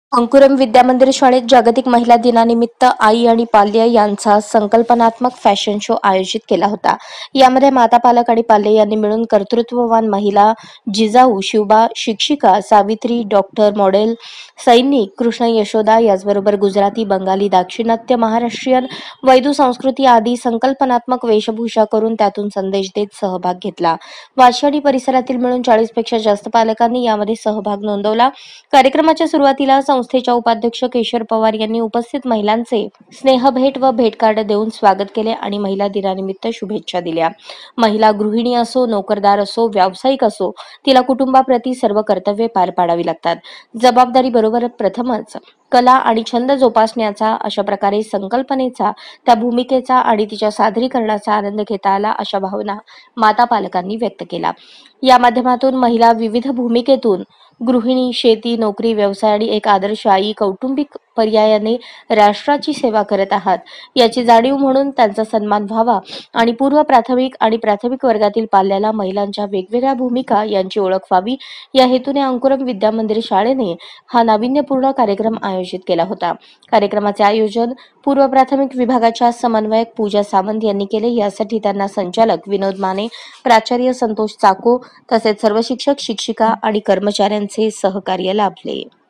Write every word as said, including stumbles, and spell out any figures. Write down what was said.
अंकुरम विद्यामंदिर शाळेत जागतिक महिला दिनानिमित्त आई आणि पाल्य यांचा संकल्पनात्मक फॅशन शो आयोजित केला होता. यामध्ये माता, पालक आणि पाल्य यांनी मिळून कर्तृत्ववान महिला, जिजाऊ, शिवबा, शिक्षिका, सावित्री, डॉक्टर, मॉडेल, सैनिक, कृष्ण, यशोदा याचबरोबर गुजराती, बंगाली, दाक्षिणात्य, महाराष्ट्रीयन, वैदू संस्कृती आदी संकल्पनात्मक वेशभूषा करून त्यातून संदेश देत सहभाग घेतला. वाशियाडी परिसरातील मिळून चाळीस पेक्षा जास्त पालकांनी यामध्ये सहभाग नोंदवला. कार्यक्रमाच्या सुरुवातीला संस्थेच्या उपाध्यक्ष केशर पवार यांनी उपस्थित महिलांचे स्नेहभेट व भेटकार्ड देऊन स्वागत केले आणि महिला दिनानिमित्त शुभेच्छा दिल्या. महिला गृहिणी असो, नोकरदार असो, व्यावसायिक असो, तिला कुटुंबाप्रती सर्व कर्तव्ये पार पाडावी लागतात. जबाबदारी बरोबर प्रथमच कला आणि छंद जोपासण्याचा, अशा प्रकारे संकल्पनेचा, त्या भूमिकेचा आणि तिच्या सादरीकरणाचा आनंद घेता आला, अशा भावना माता पालकांनी व्यक्त केला. या माध्यमातून महिला विविध भूमिकेतून गृहिणी, शेती, नोकरी, व्यवसाय आणि एक आदर्श आई, कौटुंबिक पर्यायाने राष्ट्राची सेवा करत आहात याची जाणीव म्हणून त्यांचा सन्मान व्हावा आणि पूर्व प्राथमिक आणि प्राथमिक वर्गातील पाल्याला महिलांच्या वेगवेगळ्या भूमिका यांची ओळख व्हावी या हेतूने अंकुरम विद्यामंदिर शाळेने हा नाविन्यपूर्ण कार्यक्रम आयोजित केला होता. कार्यक्रमाचे आयोजन पूर्व प्राथमिक विभागाच्या समन्वयक पूजा सावंत यांनी केले. यासाठी त्यांना संचालक विनोद माने, प्राचार्य संतोष चाको तसेच सर्व शिक्षक, शिक्षिका आणि कर्मचाऱ्यांचे सहकार्य लाभले.